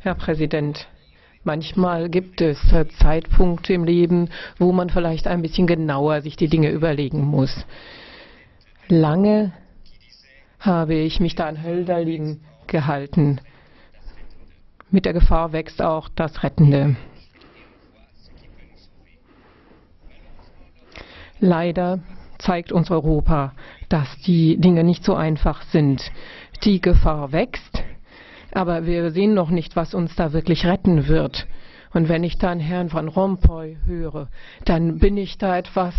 Herr Präsident, manchmal gibt es Zeitpunkte im Leben, wo man vielleicht ein bisschen genauer sich die Dinge überlegen muss. Lange habe ich mich da an Hölderlin gehalten. Mit der Gefahr wächst auch das Rettende. Leider zeigt uns Europa, dass die Dinge nicht so einfach sind. Die Gefahr wächst, aber wir sehen noch nicht, was uns da wirklich retten wird. Und wenn ich dann Herrn Van Rompuy höre, dann bin ich da etwas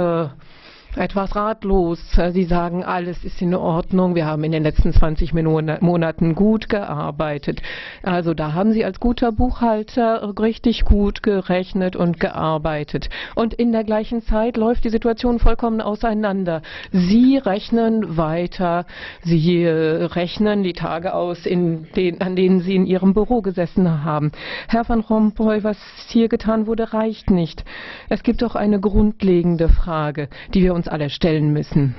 ratlos. Sie sagen, alles ist in Ordnung. Wir haben in den letzten 20 Monaten gut gearbeitet. Also da haben Sie als guter Buchhalter richtig gut gerechnet und gearbeitet. Und in der gleichen Zeit läuft die Situation vollkommen auseinander. Sie rechnen weiter. Sie rechnen die Tage aus, an denen Sie in Ihrem Büro gesessen haben. Herr Van Rompuy, was hier getan wurde, reicht nicht. Es gibt doch eine grundlegende Frage, die wir uns alle stellen müssen.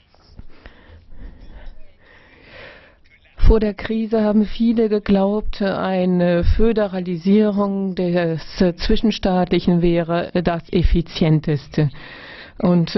Vor der Krise haben viele geglaubt, eine Föderalisierung des Zwischenstaatlichen wäre das Effizienteste. Und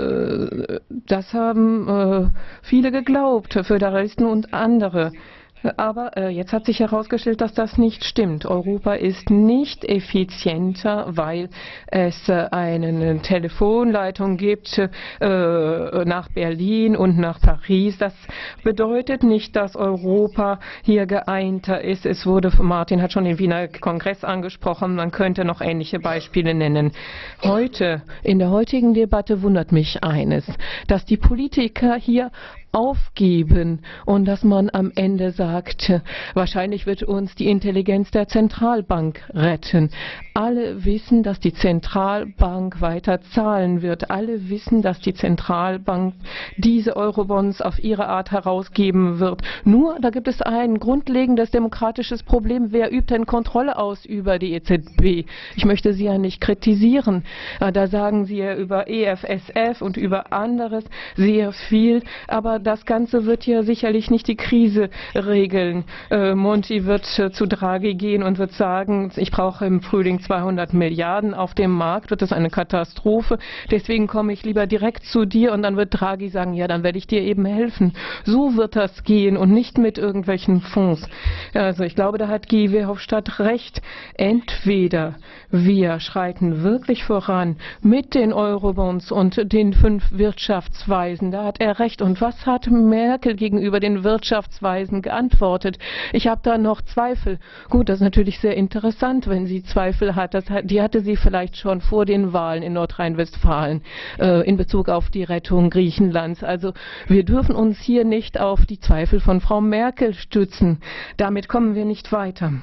das haben viele geglaubt, Föderalisten und andere. Aber jetzt hat sich herausgestellt, dass das nicht stimmt. Europa ist nicht effizienter, weil es eine Telefonleitung gibt nach Berlin und nach Paris. Das bedeutet nicht, dass Europa hier geeinter ist. Martin hat schon den Wiener Kongress angesprochen, man könnte noch ähnliche Beispiele nennen. In der heutigen Debatte wundert mich eines, dass die Politiker hier aufgeben und dass man am Ende sagt, wahrscheinlich wird uns die Intelligenz der Zentralbank retten. Alle wissen, dass die Zentralbank weiter zahlen wird. Alle wissen, dass die Zentralbank diese Eurobonds auf ihre Art herausgeben wird. Nur, da gibt es ein grundlegendes demokratisches Problem. Wer übt denn Kontrolle aus über die EZB? Ich möchte Sie ja nicht kritisieren. Da sagen Sie ja über EFSF und über anderes sehr viel, aber das Ganze wird ja sicherlich nicht die Krise regeln. Monti wird zu Draghi gehen und wird sagen, ich brauche im Frühling 200 Milliarden auf dem Markt, wird das eine Katastrophe. Deswegen komme ich lieber direkt zu dir und dann wird Draghi sagen, ja, dann werde ich dir eben helfen. So wird das gehen und nicht mit irgendwelchen Fonds. Also ich glaube, da hat Guy Verhofstadt recht. Entweder wir schreiten wirklich voran mit den Eurobonds und den 5 Wirtschaftsweisen, da hat er recht. Und was hat Merkel gegenüber den Wirtschaftsweisen geantwortet? Ich habe da noch Zweifel. Gut, das ist natürlich sehr interessant, wenn sie Zweifel hat. Die hatte sie vielleicht schon vor den Wahlen in Nordrhein-Westfalen in Bezug auf die Rettung Griechenlands. Also wir dürfen uns hier nicht auf die Zweifel von Frau Merkel stützen. Damit kommen wir nicht weiter.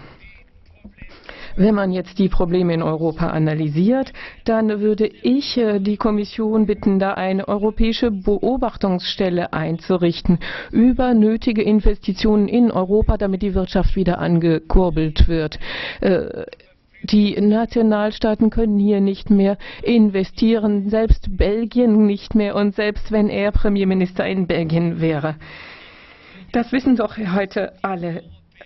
Wenn man jetzt die Probleme in Europa analysiert, dann würde ich die Kommission bitten, da eine europäische Beobachtungsstelle einzurichten über nötige Investitionen in Europa, damit die Wirtschaft wieder angekurbelt wird. Die Nationalstaaten können hier nicht mehr investieren, selbst Belgien nicht mehr und selbst wenn er Premierminister in Belgien wäre. Das wissen doch heute alle.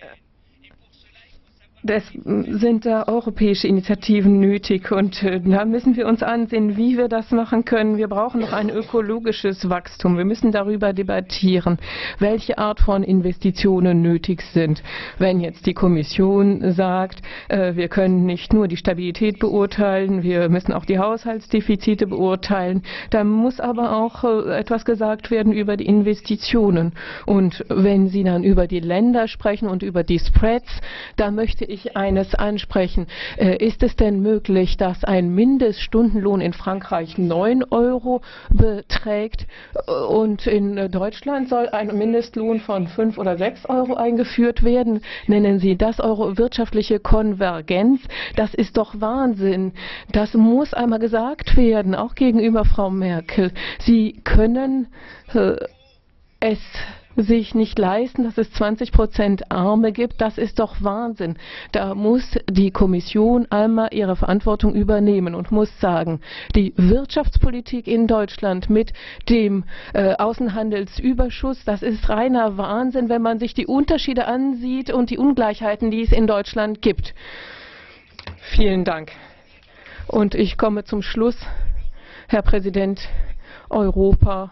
Es sind da europäische Initiativen nötig und da müssen wir uns ansehen, wie wir das machen können. Wir brauchen noch ein ökologisches Wachstum. Wir müssen darüber debattieren, welche Art von Investitionen nötig sind. Wenn jetzt die Kommission sagt, wir können nicht nur die Stabilität beurteilen, wir müssen auch die Haushaltsdefizite beurteilen, dann muss aber auch etwas gesagt werden über die Investitionen. Und wenn Sie dann über die Länder sprechen und über die Spreads, da möchte ich eines ansprechen. Ist es denn möglich, dass ein Mindeststundenlohn in Frankreich 9 Euro beträgt und in Deutschland soll ein Mindestlohn von 5 oder 6 Euro eingeführt werden? Nennen Sie das wirtschaftliche Konvergenz? Das ist doch Wahnsinn. Das muss einmal gesagt werden, auch gegenüber Frau Merkel. Sie können es sich nicht leisten, dass es 20% Arme gibt. Das ist doch Wahnsinn. Da muss die Kommission einmal ihre Verantwortung übernehmen und muss sagen, die Wirtschaftspolitik in Deutschland mit dem Außenhandelsüberschuss, das ist reiner Wahnsinn, wenn man sich die Unterschiede ansieht und die Ungleichheiten, die es in Deutschland gibt. Vielen Dank. Und ich komme zum Schluss, Herr Präsident. Europa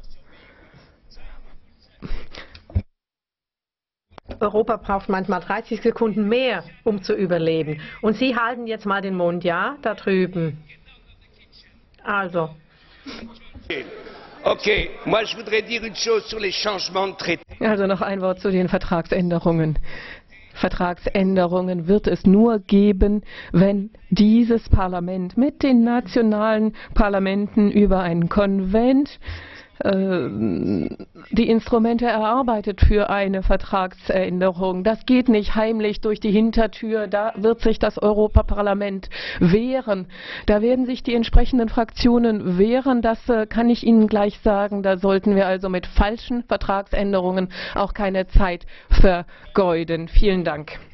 braucht manchmal 30 Sekunden mehr, um zu überleben. Und Sie halten jetzt mal den Mund, ja, da drüben. Also. Okay, moi je voudrais dire une chose sur les changements de traité. Also noch ein Wort zu den Vertragsänderungen. Vertragsänderungen wird es nur geben, wenn dieses Parlament mit den nationalen Parlamenten über einen Konvent die Instrumente erarbeitet für eine Vertragsänderung. Das geht nicht heimlich durch die Hintertür. Da wird sich das Europaparlament wehren. Da werden sich die entsprechenden Fraktionen wehren. Das kann ich Ihnen gleich sagen. Da sollten wir also mit falschen Vertragsänderungen auch keine Zeit vergeuden. Vielen Dank.